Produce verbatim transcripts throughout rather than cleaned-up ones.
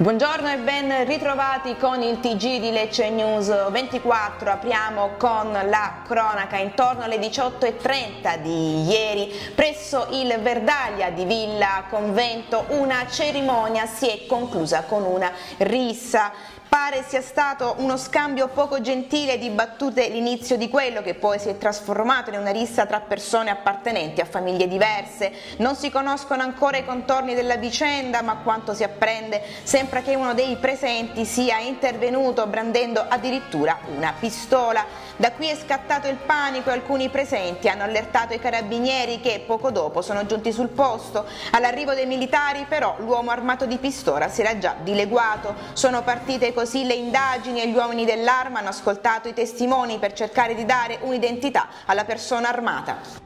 Buongiorno e ben ritrovati con il T G di Lecce News ventiquattro. Apriamo con la cronaca. Intorno alle diciotto e trenta di ieri presso il Verdaglia di Villa Convento una cerimonia si è conclusa con una rissa. Pare sia stato uno scambio poco gentile di battute l'inizio di quello che poi si è trasformato in una rissa tra persone appartenenti a famiglie diverse. Non si conoscono ancora i contorni della vicenda, ma a quanto si apprende sembra che uno dei presenti sia intervenuto brandendo addirittura una pistola. Da qui è scattato il panico e alcuni presenti hanno allertato i carabinieri che poco dopo sono giunti sul posto. All'arrivo dei militari però l'uomo armato di pistola si era già dileguato. Sono partite così le indagini e gli uomini dell'arma hanno ascoltato i testimoni per cercare di dare un'identità alla persona armata.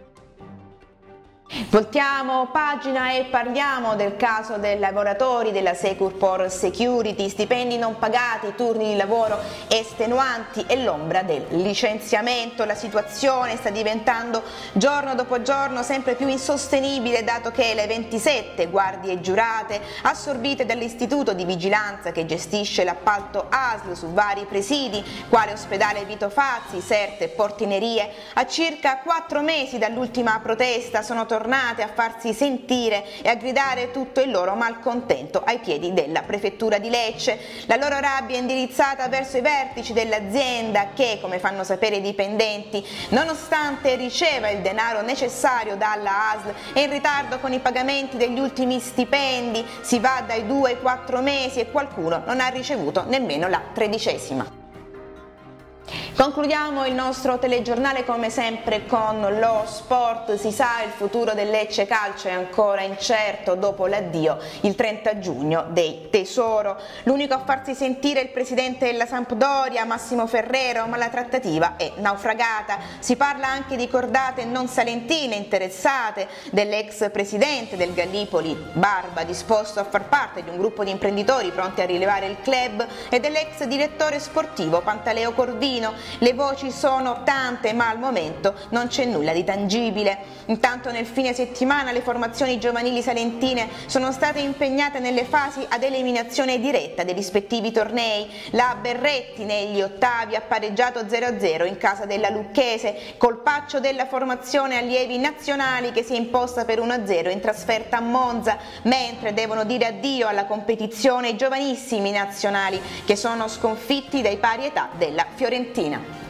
Voltiamo pagina e parliamo del caso dei lavoratori della Securport Security, stipendi non pagati, turni di lavoro estenuanti e l'ombra del licenziamento. La situazione sta diventando giorno dopo giorno sempre più insostenibile, dato che le ventisette guardie giurate assorbite dall'istituto di vigilanza che gestisce l'appalto A S L su vari presidi, quale ospedale Vito Fazzi, Serte e Portinerie, a circa quattro mesi dall'ultima protesta sono tornati a farsi sentire e a gridare tutto il loro malcontento ai piedi della prefettura di Lecce. La loro rabbia è indirizzata verso i vertici dell'azienda che, come fanno sapere i dipendenti, nonostante riceva il denaro necessario dalla A S L, è in ritardo con i pagamenti degli ultimi stipendi, si va dai due ai quattro mesi e qualcuno non ha ricevuto nemmeno la tredicesima. Concludiamo il nostro telegiornale come sempre con lo sport. Si sa, il futuro del Lecce Calcio è ancora incerto dopo l'addio il trenta giugno dei Tesoro. L'unico a farsi sentire è il presidente della Sampdoria, Massimo Ferrero, ma la trattativa è naufragata. Si parla anche di cordate non salentine interessate, dell'ex presidente del Gallipoli Barba disposto a far parte di un gruppo di imprenditori pronti a rilevare il club e dell'ex direttore sportivo Pantaleo Corvino. Le voci sono tante, ma al momento non c'è nulla di tangibile. Intanto nel fine settimana le formazioni giovanili salentine sono state impegnate nelle fasi ad eliminazione diretta dei rispettivi tornei. La Berretti negli ottavi ha pareggiato zero a zero in casa della Lucchese, colpaccio della formazione allievi nazionali che si è imposta per uno a zero in trasferta a Monza, mentre devono dire addio alla competizione i giovanissimi nazionali che sono sconfitti dai pari età della Fiorentina.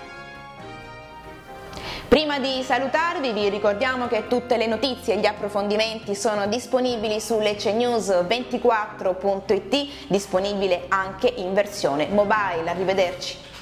Prima di salutarvi vi ricordiamo che tutte le notizie e gli approfondimenti sono disponibili su lecce news ventiquattro punto it, disponibile anche in versione mobile. Arrivederci.